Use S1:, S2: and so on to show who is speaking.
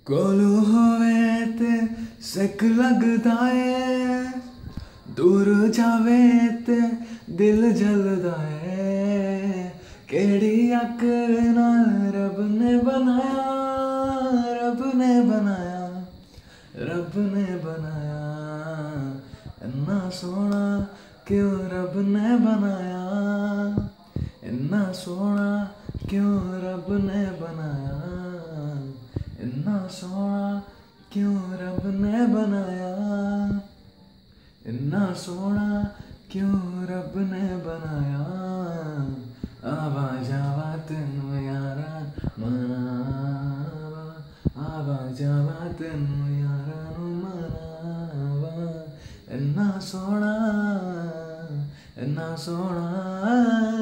S1: कोलू होवे ते सिक लगदा है, दूर जावे ते दिल जलदा है। केड़ी अक्ल नाल रब ने बनाया, रब ने बनाया, रब ने बनाया। इन्ना सोहना क्यों रब ने बनाया, इन्ना सोहना क्यों रब ने बनाया, इन्ना सोहना क्यों रब ने बनाया, इन्ना सोहना क्यों रब ने बनाया। आवा जावा तेनू यारा मनावा, आवा जावा तेनू यारा नू मनावा। इन्ना सोहना, इन्ना सोहना।